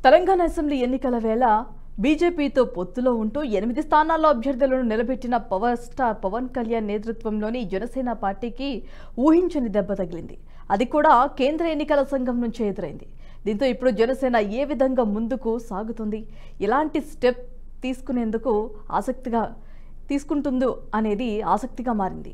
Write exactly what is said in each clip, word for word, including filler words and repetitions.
Telangana assembly ఎన్నికల వేళ బీజేపీతో పొత్తులో ఉంటూ ఎనిమిది స్థానాల్లో అభ్యర్థులను నిలబెట్టిన పవర్ స్టార్ పవన్ కళ్యాణ్ నేతృత్వంలోని జనసేన పార్టీకి ఊహించని దెబ్బ తగిలింది. అది కూడా కేంద్ర ఎన్నికల సంఘం నుంచి ఎదురైంది. దీంతో ఇప్పుడు జనసేన ఏ విధంగా ముందుకు సాగుతుంది, ఎలాంటి స్టెప్ తీసుకునేందుకు ఆసక్తిగా తీసుకుంటుందో అనేది ఆసక్తిగా మారింది.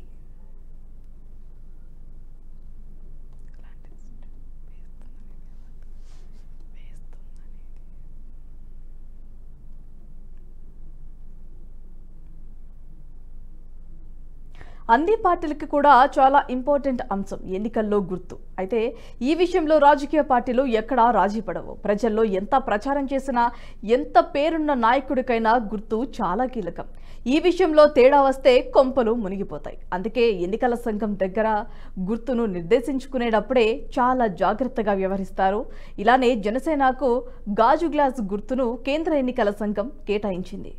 అన్ని పార్టీలకు కూడా చాలా ఇంపార్టెంట్ అంశం ఎన్నికల్లో గుర్తు. అయితే ఈ విషయంలో రాజకీయ పార్టీలు ఎక్కడా రాజీ పడవు. ప్రజల్లో ఎంత ప్రచారం చేసినా, ఎంత పేరున్న నాయకుడికైనా గుర్తు చాలా కీలకం. ఈ విషయంలో తేడా వస్తే కొంపలు మునిగిపోతాయి. అందుకే ఎన్నికల సంఘం దగ్గర గుర్తును నిర్దేశించుకునేటప్పుడే చాలా జాగ్రత్తగా వ్యవహరిస్తారు. ఇలానే జనసేనకు గాజు గ్లాస్ గుర్తును కేంద్ర ఎన్నికల సంఘం కేటాయించింది.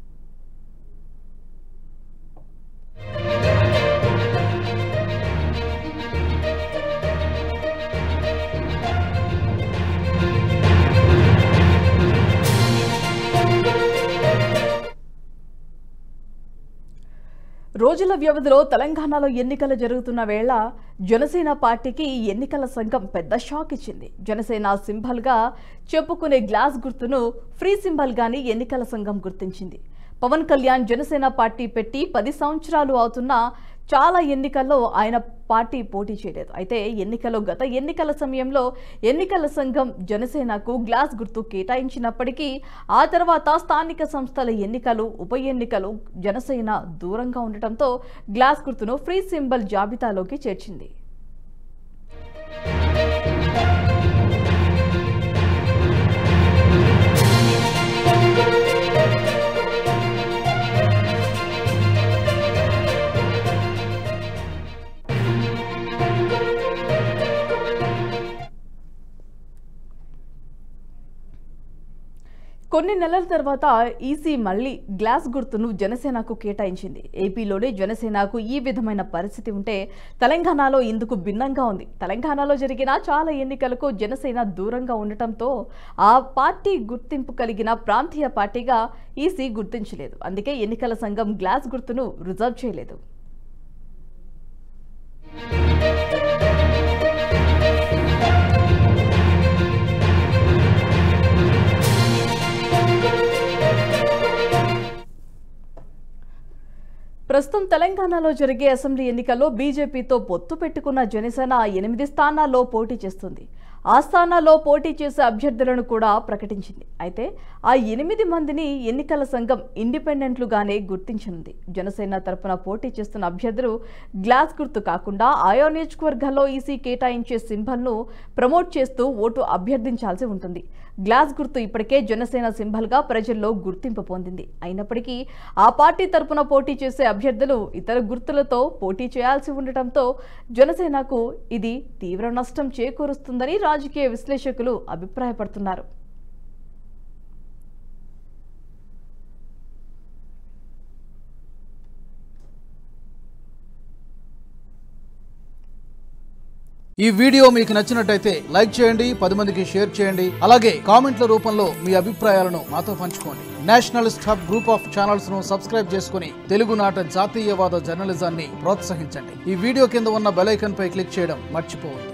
రోజుల వ్యవధిలో తెలంగాణలో ఎన్నికలు జరుగుతున్న వేళ జనసేన పార్టీకి ఎన్నికల సంఘం పెద్ద షాక్ ఇచ్చింది. జనసేన సింబల్గా చెప్పుకునే గ్లాస్ గుర్తును ఫ్రీ సింబల్గాని ఎన్నికల సంఘం గుర్తించింది. పవన్ కళ్యాణ్ జనసేన పార్టీ పెట్టి పది సంవత్సరాలు అవుతున్నా చాలా ఎన్నికల్లో ఆయన పార్టీ పోటీ చేయలేదు. అయితే ఎన్నికల్లో గత ఎన్నికల సమయంలో ఎన్నికల సంఘం జనసేనకు గ్లాస్ గుర్తు కేటాయించినప్పటికీ ఆ తర్వాత స్థానిక సంస్థల ఎన్నికలు, ఉప ఎన్నికలు జనసేన దూరంగా ఉండటంతో గ్లాస్ గుర్తును ఫ్రీ సింబల్ జాబితాలోకి చేర్చింది. కొన్ని నెలల తర్వాత ఈసీ మళ్లీ గ్లాస్ గుర్తును జనసేనకు కేటాయించింది. ఏపీలోనే జనసేనకు ఈ విధమైన పరిస్థితి ఉంటే తెలంగాణలో ఇందుకు భిన్నంగా ఉంది. తెలంగాణలో జరిగిన చాలా ఎన్నికలకు జనసేన దూరంగా ఉండటంతో ఆ పార్టీ గుర్తింపు కలిగిన ప్రాంతీయ పార్టీగా ఈసీ గుర్తించలేదు. అందుకే ఎన్నికల సంఘం గ్లాస్ గుర్తును రిజర్వ్ చేయలేదు. ప్రస్తుతం తెలంగాణలో జరిగే అసెంబ్లీ ఎన్నికల్లో బీజేపీతో పొత్తు పెట్టుకున్న జనసేన ఎనిమిది స్థానాల్లో పోటీ చేస్తుంది. ఆ స్థానాల్లో పోటీ చేసే అభ్యర్థులను కూడా ప్రకటించింది. అయితే ఆ ఎనిమిది మందిని ఎన్నికల సంఘం ఇండిపెండెంట్లుగానే గుర్తించింది. జనసేన తరపున పోటీ చేస్తున్న అభ్యర్థులు గ్లాస్ గుర్తు కాకుండా ఆయా నియోజకవర్గాల్లో ఈసీ కేటాయించే సింబల్ను ప్రమోట్ చేస్తూ ఓటు అభ్యర్థించాల్సి ఉంటుంది. గ్లాస్ గుర్తు ఇప్పటికే జనసేన సింబల్గా ప్రజల్లో గుర్తింపు పొందింది. అయినప్పటికీ ఆ పార్టీ తరపున పోటీ చేసే అభ్యర్థులు ఇతర గుర్తులతో పోటీ చేయాల్సి ఉండటంతో జనసేనకు ఇది తీవ్ర నష్టం చేకూరుస్తుందని రాజకీయ విశ్లేషకులు అభిప్రాయపడుతున్నారు. ఈ వీడియో మీకు నచ్చినట్టయితే లైక్ చేయండి, పది మందికి షేర్ చేయండి. అలాగే కామెంట్ల రూపంలో మీ అభిప్రాయాలను మాతో పంచుకోండి. Nationalist hub group of channels ను సబ్స్క్రైబ్ చేసుకుని తెలుగునాట జాతీయవాద జర్నలిజాన్ని ప్రోత్సహించండి. ఈ వీడియో కింద ఉన్న బెల్ ఐకాన్ పై క్లిక్ చేయడం మర్చిపోవద్దు.